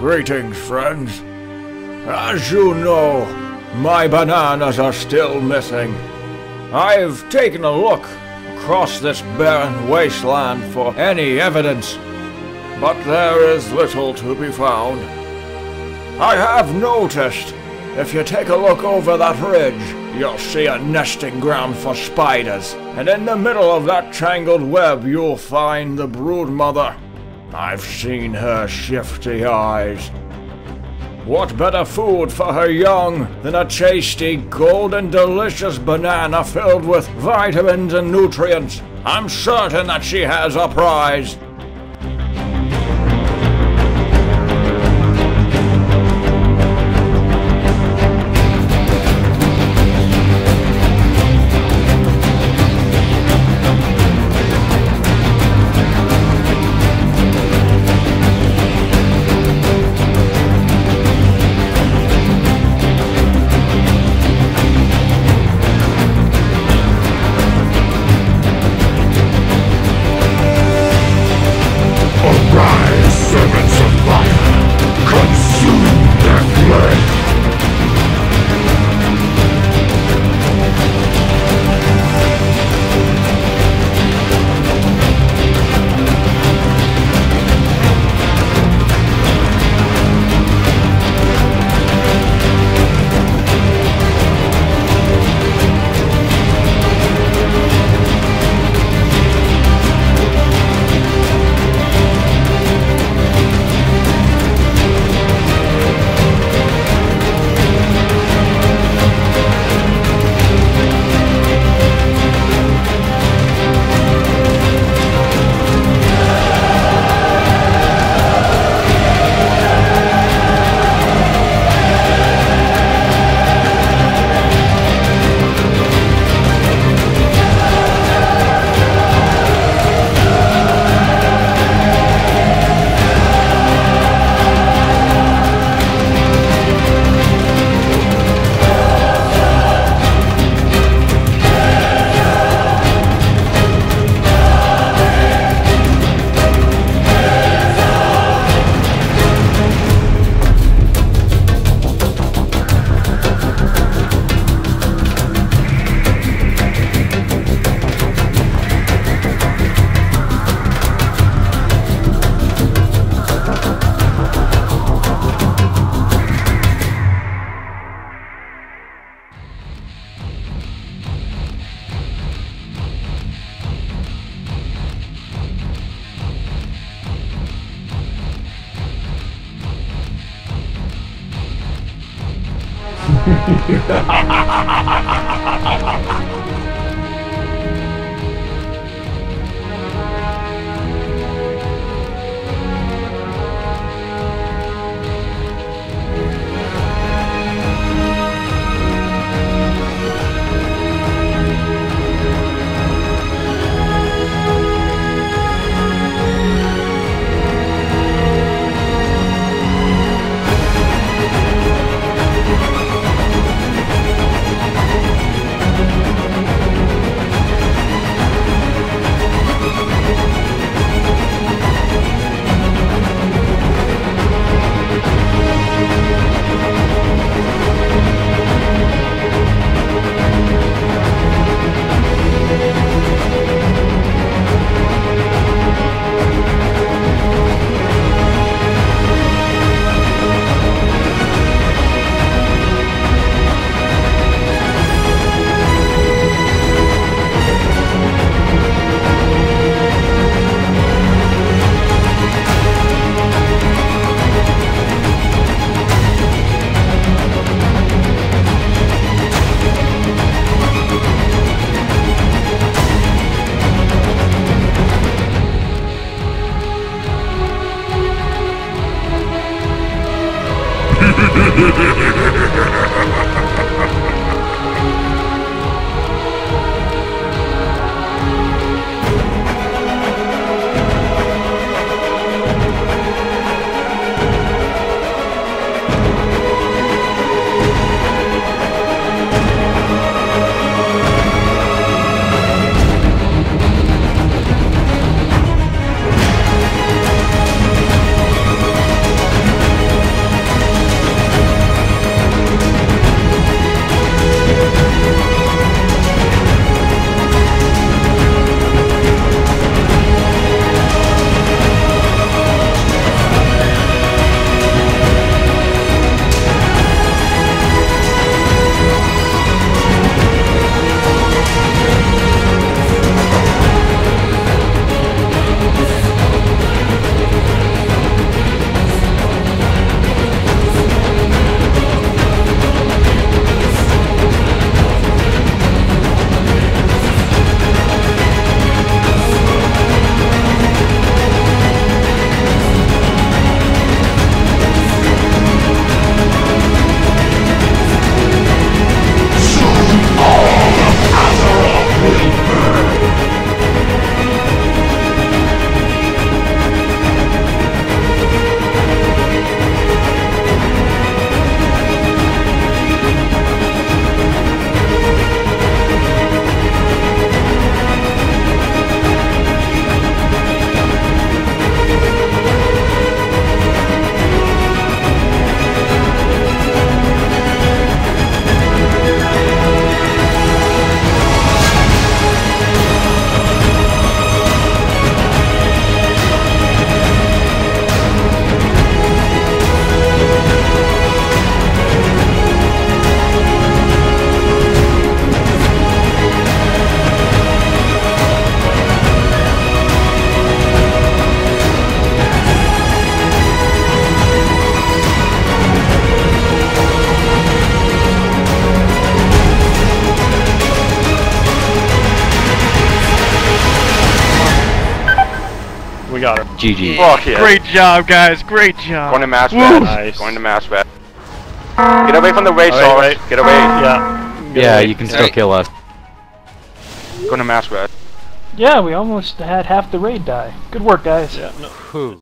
Greetings, friends. As you know, my bananas are still missing. I've taken a look across this barren wasteland for any evidence, but there is little to be found. I have noticed, if you take a look over that ridge, you'll see a nesting ground for spiders, and in the middle of that tangled web you'll find the broodmother. I've seen her shifty eyes. What better food for her young than a tasty, golden, delicious banana filled with vitamins and nutrients? I'm certain that she has a prize. We got her. GG. Fuck yeah. Great job, guys. Great job. Going to mass Woo. bed. Nice. Going to mass bed. Get away from the raid, Wait, Solace. wait. Get away. Yeah. Yeah, you can still kill us. Going to mass bed. Yeah, we almost had half the raid die. Good work, guys. Yeah. No.